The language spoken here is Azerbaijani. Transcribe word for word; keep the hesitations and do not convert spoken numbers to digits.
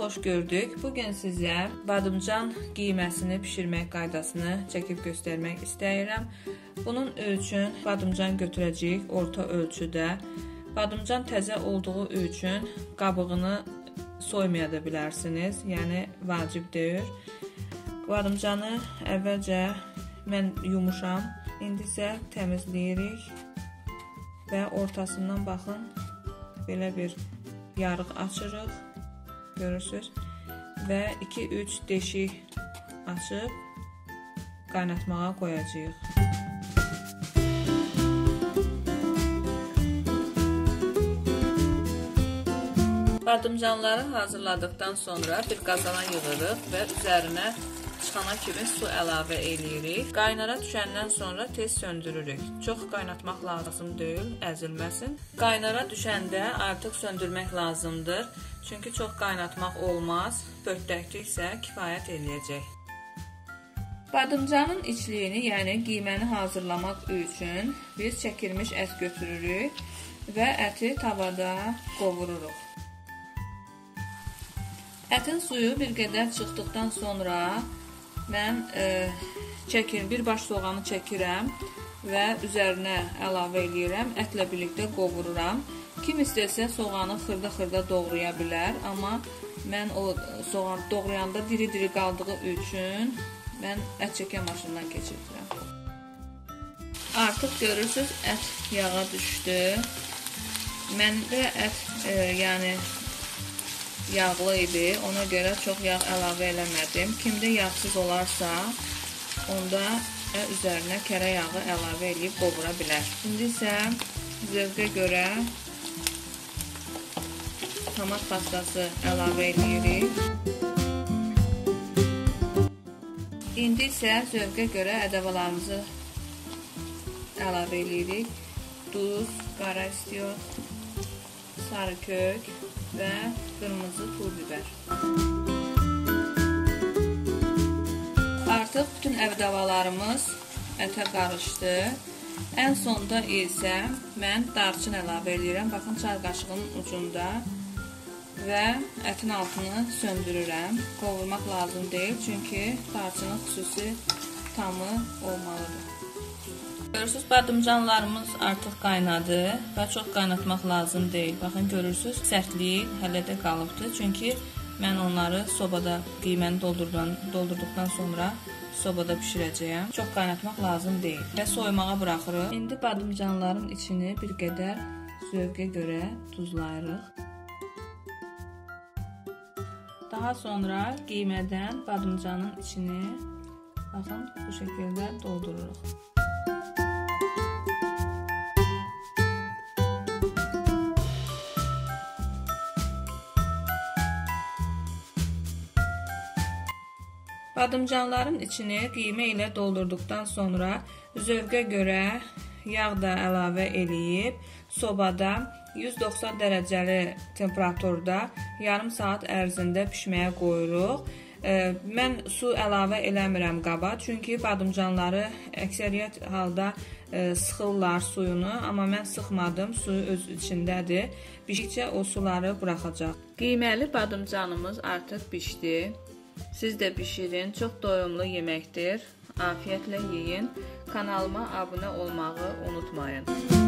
xoş gördük. Bugün sizə badımcan qiyməsini bişirmək qaydasını çəkib göstərmək istəyirəm. Bunun üçün badımcan götürəcəyik orta ölçüdə. Badımcan təzə olduğu üçün qabığını soymaya da bilərsiniz. Yəni vacib deyil. Badımcanı əvvəlcə mən yumuşam. İndi isə təmizləyirik və ortasından baxın belə bir yarıq açırıq. Görürsünüz və iki üç deşik açıb qaynatmağa qoyacağıq. Badımcanları hazırladıktan sonra bir qazana yığırıq və üzərinə çıxana kimi su əlavə eləyirik. Qaynara düşəndən sonra tez söndürürük. Çox qaynatmaq lazım deyil, əzilməsin. Qaynara düşəndə artıq söndürmək lazımdır. Çünki çox qaynatmaq olmaz, pörtdəklik isə kifayət eləyəcək. Badımcanın içliyini, yəni qiyməni hazırlamaq üçün biz çəkilmiş ət götürürük və əti tavada qovururuq. Ətin suyu bir qədər çıxdıqdan sonra mən e, çəkir, bir baş soğanı çəkirəm və üzərinə əlavə eləyirəm, ətlə birlikdə qovururam. Kim istəsə soğanı xırda-xırda doğraya bilər, amma mən o soğan doğrayanda diri-diri qaldığı üçün mən ət çəkən maşından keçirdirəm. Artıq görürsünüz, ət yağa düşdü. Məndə ət e, yəni yağlı idi, ona görə çox yağ əlavə eləmədim. Kimdə yağsız olarsa, onda üzərinə kərə yağı əlavə edib qovura bilər. İndi isə zövqə görə tomat pastası əlavə edirik. İndi isə zövqə görə ədəvalarımızı əlavə edirik. Duz, qara istiot, sarı kök və qırmızı pul biber. Artıq bütün əvdəvalarımız ətə qarışdı. Ən sonda isə mən darçın əlavə edirəm. Baxın, çay qaşığının ucunda və ətin altını söndürürəm. Qovurmaq lazım deyil, çünki darçının xüsusi tamı olmalıdır. Görürsünüz, badımcanlarımız artıq qaynadı və çox qaynatmaq lazım deyil. Baxın, görürsünüz, sərtliyi hələ də qalıbdır. Çünki mən onları sobada qiyməni doldurduqdan sonra sobada bişirəcəyəm. Çox qaynatmaq lazım deyil və soymağa buraxırıq. İndi badımcanların içini bir qədər zövqə görə duzlayırıq. Daha sonra qiymədən badımcanın içini baxın, bu şəkildə doldururuq. Badımcanların içini qiymə ilə doldurduqdan sonra zövqə görə yağ da əlavə eləyib sobada yüz doxsan dərəcəli temperaturda yarım saat ərzində pişməyə qoyuruq. Mən su əlavə eləmirəm qaba, çünki badımcanları əksəriyyət halda sıxırlar suyunu, amma mən sıxmadım, suyu öz içindədir. Bişdikcə o suları buraxacaq. Qiyməli badımcanımız artıq pişdi. Siz də bişirin, çox doyumlu yeməkdir. Afiyətlə yeyin. Kanalıma abunə olmağı unutmayın.